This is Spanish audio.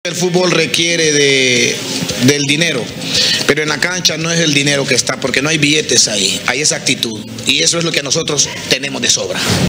El fútbol requiere del dinero, pero en la cancha no es el dinero que está, porque no hay billetes ahí, hay esa actitud. Y eso es lo que nosotros tenemos de sobra.